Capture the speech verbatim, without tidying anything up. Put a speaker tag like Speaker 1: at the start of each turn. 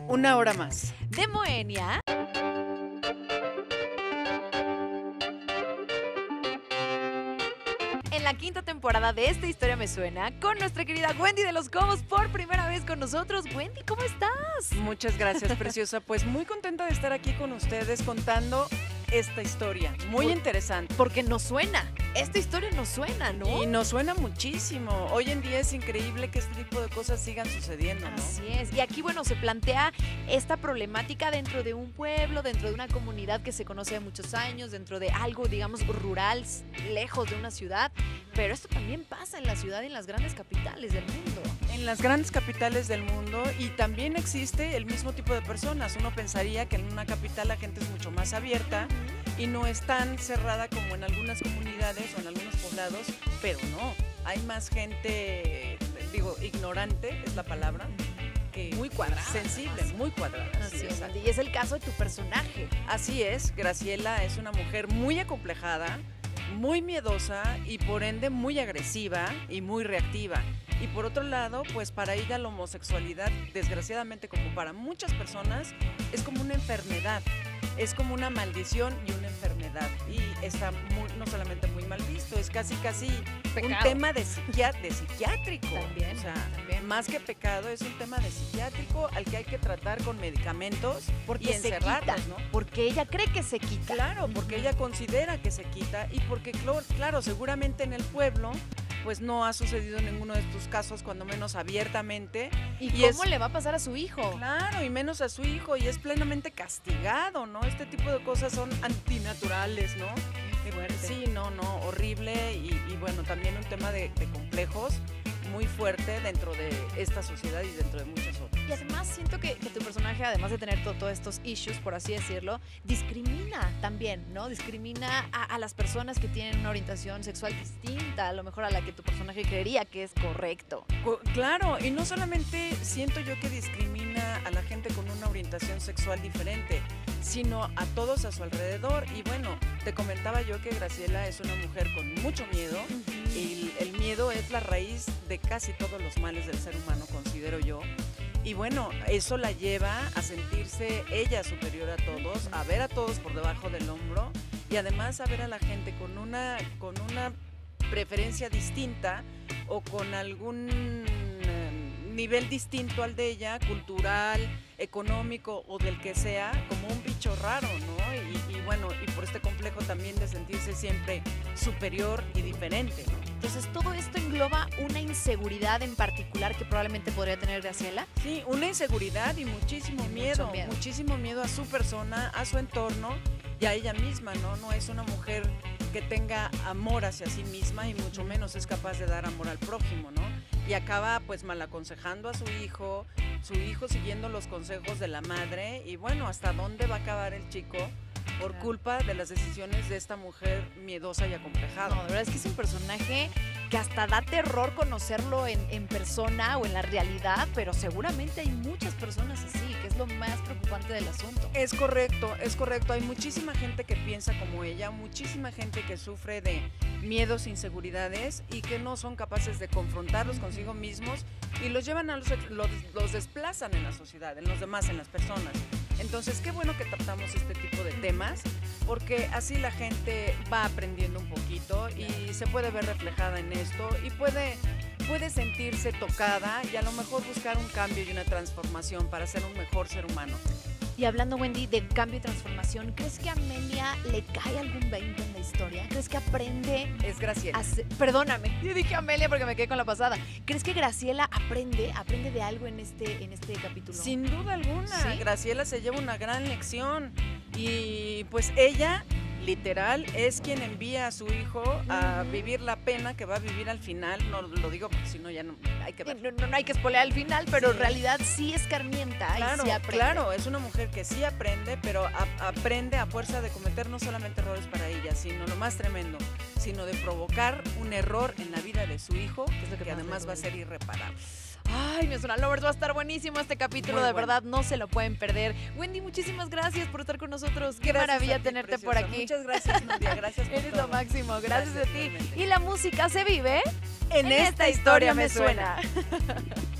Speaker 1: Una hora más.
Speaker 2: De Moenia. En la quinta temporada de Esta Historia Me Suena, con nuestra querida Wendy de los Comos por primera vez con nosotros. Wendy, ¿cómo estás?
Speaker 1: Muchas gracias, preciosa. Pues muy contenta de estar aquí con ustedes contando esta historia. Muy
Speaker 2: Por,
Speaker 1: interesante.
Speaker 2: Porque nos suena. Esta historia nos suena, ¿no?
Speaker 1: Y nos suena muchísimo. Hoy en día es increíble que este tipo de cosas sigan sucediendo, ¿no?
Speaker 2: Así es. Y aquí, bueno, se plantea esta problemática dentro de un pueblo, dentro de una comunidad que se conoce de muchos años, dentro de algo, digamos, rural, lejos de una ciudad. Pero esto también pasa en la ciudad y en las grandes capitales del mundo.
Speaker 1: En las grandes capitales del mundo, y también existe el mismo tipo de personas. Uno pensaría que en una capital la gente es mucho más abierta y no es tan cerrada como en algunas comunidades o en algunos poblados, pero no, hay más gente, digo, ignorante es la palabra, que
Speaker 2: muy cuadrada,
Speaker 1: sensible,
Speaker 2: además.
Speaker 1: Muy cuadrada.
Speaker 2: Así
Speaker 1: sí,
Speaker 2: es,
Speaker 1: exacto.
Speaker 2: y es el caso de tu personaje.
Speaker 1: Así es, Graciela es una mujer muy acomplejada, muy miedosa y por ende muy agresiva y muy reactiva. Y por otro lado, pues para ella la homosexualidad, desgraciadamente como para muchas personas, es como una enfermedad, es como una maldición y una enfermedad. Y está muy, no solamente muy mal visto, es casi casi
Speaker 2: Pecado.
Speaker 1: un tema de, psiquiat de psiquiátrico.
Speaker 2: También,
Speaker 1: o sea,
Speaker 2: también.
Speaker 1: Más que pecado, es un tema de psiquiátrico al que hay que tratar con medicamentos
Speaker 2: Porque
Speaker 1: y
Speaker 2: se
Speaker 1: encerrarlos,
Speaker 2: quita,
Speaker 1: ¿no?
Speaker 2: porque ella cree que se quita.
Speaker 1: Claro, porque ella considera que se quita y porque, claro, seguramente en el pueblo pues no ha sucedido ninguno de estos casos, cuando menos abiertamente.
Speaker 2: ¿Y,
Speaker 1: y
Speaker 2: cómo
Speaker 1: es,
Speaker 2: le va a pasar a su hijo?
Speaker 1: Claro, y menos a su hijo, y es plenamente castigado, ¿no? Este tipo de cosas son antinaturales, ¿no?
Speaker 2: Qué fuerte.
Speaker 1: Sí, no, no, horrible, y, y bueno, también un tema de, de complejos muy fuerte dentro de esta sociedad y dentro de muchas otras.
Speaker 2: Y además siento que, que tu personaje, además de tener todos estos issues, por así decirlo, discrimina también, ¿no? Discrimina a, a las personas que tienen una orientación sexual distinta, a lo mejor a la que tu personaje creería que es correcto.
Speaker 1: Claro, y no solamente siento yo que discrimina a la gente con una orientación sexual diferente, sino a todos a su alrededor. Y bueno, te comentaba yo que Graciela es una mujer con mucho miedo.
Speaker 2: Uh-huh.
Speaker 1: y el miedo es la raíz de casi todos los males del ser humano, considero yo. Y bueno, eso la lleva a sentirse ella superior a todos, a ver a todos por debajo del hombro y además a ver a la gente con una, con una preferencia distinta o con algún eh, nivel distinto al de ella, cultural, económico o del que sea, como un bicho raro, ¿no? Y, y bueno, y por este complejo también de sentirse siempre superior y diferente, ¿no?
Speaker 2: Entonces, ¿todo esto engloba una inseguridad en particular que probablemente podría tener Graciela?
Speaker 1: Sí, una inseguridad y muchísimo
Speaker 2: y
Speaker 1: miedo,
Speaker 2: miedo,
Speaker 1: muchísimo miedo a su persona, a su entorno y a ella misma, ¿no? No es una mujer que tenga amor hacia sí misma y mucho menos es capaz de dar amor al prójimo, ¿no? Y acaba pues mal aconsejando a su hijo, su hijo siguiendo los consejos de la madre y bueno, ¿hasta dónde va a acabar el chico? Por
Speaker 2: Claro.
Speaker 1: culpa de las decisiones de esta mujer miedosa y acomplejada.
Speaker 2: No, de verdad es que es un personaje que hasta da terror conocerlo en, en persona o en la realidad, pero seguramente hay muchas personas así, que es lo más preocupante del asunto.
Speaker 1: Es correcto, es correcto. Hay muchísima gente que piensa como ella, muchísima gente que sufre de miedos, inseguridades y que no son capaces de confrontarlos consigo mismos y los llevan a los, los, los desplazan en la sociedad, en los demás, en las personas. Entonces, qué bueno que tratamos este tipo de temas, porque así la gente va aprendiendo un poquito y se puede ver reflejada en esto y puede, puede sentirse tocada y a lo mejor buscar un cambio y una transformación para ser un mejor ser humano.
Speaker 2: Y hablando, Wendy, de cambio y transformación, ¿crees que a Amelia le cae algún veinte en la historia? ¿Crees que aprende?
Speaker 1: Es Graciela.
Speaker 2: A ser, perdóname, yo dije Amelia porque me quedé con la pasada. ¿Crees que Graciela aprende, aprende de algo en este, en este capítulo?
Speaker 1: Sin duda alguna,
Speaker 2: ¿Sí?
Speaker 1: Graciela se lleva una gran lección y pues ella literal es quien envía a su hijo a
Speaker 2: Uh-huh.
Speaker 1: vivir la pena que va a vivir al final. No lo digo porque si no ya no hay que ver.
Speaker 2: No, no, no hay que spoilear al final, pero
Speaker 1: Sí.
Speaker 2: en realidad sí escarmienta
Speaker 1: Claro,
Speaker 2: y sí aprende.
Speaker 1: claro, es una mujer que sí aprende, pero a- aprende a fuerza de cometer no solamente errores para ella, sino lo más tremendo, sino de provocar un error en la vida de su hijo,
Speaker 2: Que es lo que
Speaker 1: que
Speaker 2: más le
Speaker 1: además va a
Speaker 2: duele.
Speaker 1: ser irreparable.
Speaker 2: Ay, mi Zona Lovers, va a estar buenísimo este capítulo,
Speaker 1: Muy
Speaker 2: de
Speaker 1: bueno.
Speaker 2: verdad, no se lo pueden perder. Wendy, muchísimas gracias por estar con nosotros. Qué
Speaker 1: Gracias
Speaker 2: maravilla
Speaker 1: a ti,
Speaker 2: tenerte por
Speaker 1: preciosa.
Speaker 2: aquí.
Speaker 1: Muchas gracias, Nuria, gracias por
Speaker 2: Eres
Speaker 1: todo.
Speaker 2: lo máximo, gracias,
Speaker 1: Gracias,
Speaker 2: a ti.
Speaker 1: igualmente.
Speaker 2: Y la música se vive
Speaker 1: En esta historia me suena.